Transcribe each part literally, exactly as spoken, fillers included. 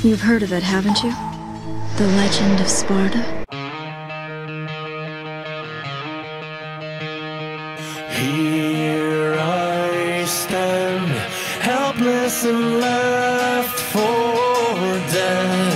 You've heard of it, haven't you? The Legend of Sparta? Here I stand, helpless and left for dead.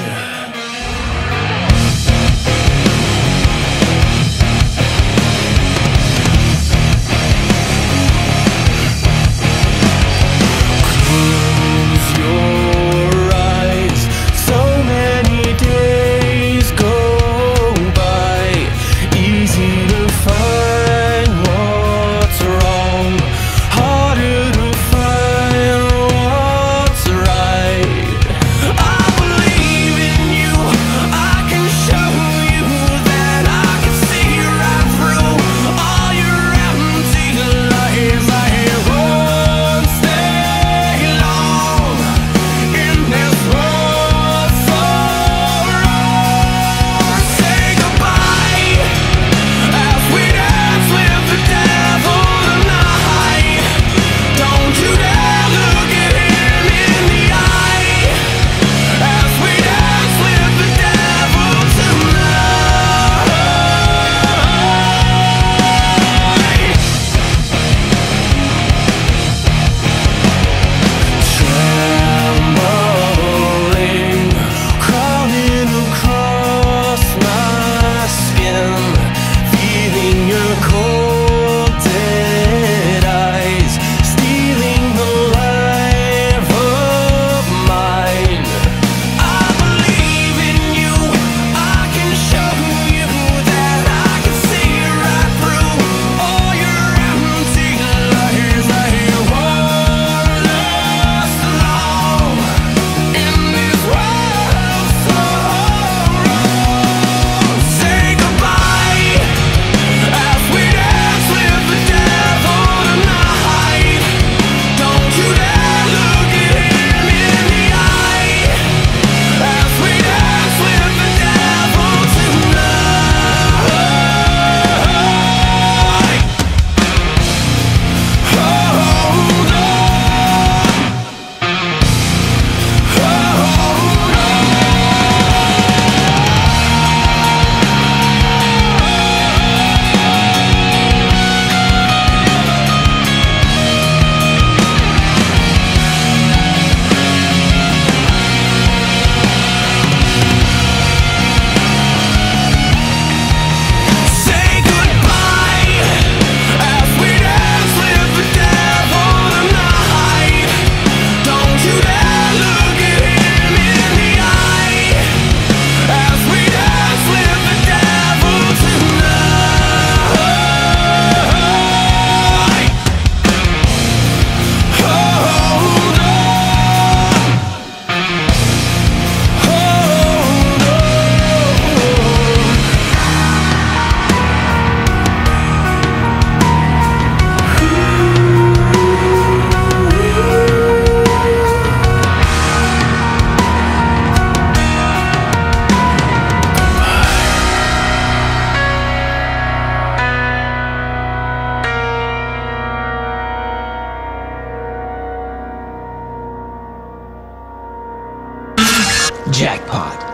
Close your eyes, so many days go by, easy to find what's wrong, harder to find what's right. I believe in you, I can show you that I can see right through all your empty lies. I won't stay long in this world for all. Say goodbye as we dance with the devil tonight. Don't you dare look at him in the eye as we dance with the devil tonight. Trembling, crawling across my skin, feeling your cold dead eyes, stealing the life of mine. I believe in you, I can show you that I can see right through all your empty lies. I won't last long in this world so wrong. Say goodbye as we dance with the devil tonight. Don't you dare look at him in the eye as we dance with the devil tonight. Hold on, say goodbye as we dance with the devil tonight. Don't you dare look at him in the eye as we dance with the devil tonight. Hold on, hold on. Jackpot.